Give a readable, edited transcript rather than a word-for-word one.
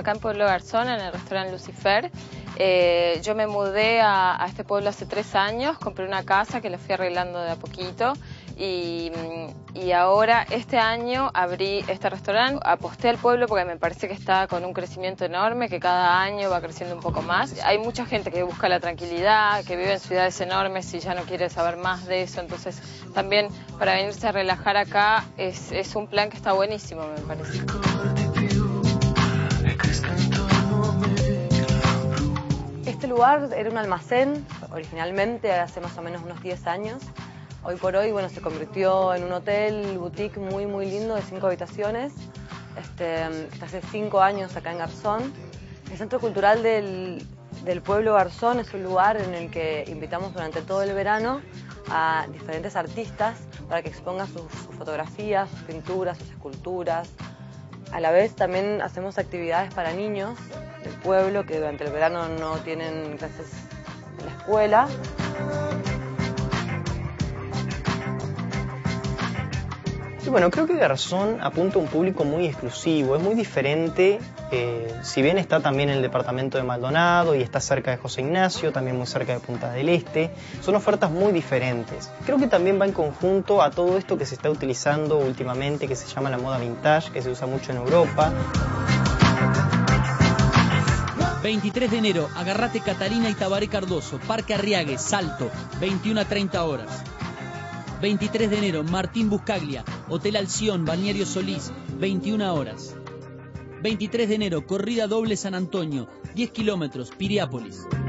acá en Pueblo Garzón, en el restaurante Lucifer. Yo me mudé a este pueblo hace 3 años, compré una casa que la fui arreglando de a poquito y ahora este año abrí este restaurante. Aposté al pueblo porque me parece que está con un crecimiento enorme, que cada año va creciendo un poco más. Hay mucha gente que busca la tranquilidad, que vive en ciudades enormes y ya no quiere saber más de eso, entonces también para venirse a relajar acá es un plan que está buenísimo, me parece. Este lugar era un almacén, originalmente hace más o menos unos 10 años. Hoy por hoy, bueno, se convirtió en un hotel boutique muy lindo de 5 habitaciones. Está hace 5 años acá en Garzón. El Centro Cultural del Pueblo Garzón es un lugar en el que invitamos durante todo el verano a diferentes artistas para que expongan sus fotografías, sus pinturas, sus esculturas. A la vez también hacemos actividades para niños del pueblo que durante el verano no tienen clases en la escuela. Y bueno, creo que Garzón apunta a un público muy exclusivo, es muy diferente, si bien está también en el departamento de Maldonado y está cerca de José Ignacio, también muy cerca de Punta del Este, son ofertas muy diferentes. Creo que también va en conjunto a todo esto que se está utilizando últimamente, que se llama la moda vintage, que se usa mucho en Europa. 23 de enero, agarrate Catalina y Tabaré Cardoso, Parque Arriague, Salto, 21 a 30 horas. 23 de enero, Martín Buscaglia, Hotel Alción, Balneario Solís, 21 horas. 23 de enero, corrida doble San Antonio, 10 kilómetros, Piriápolis.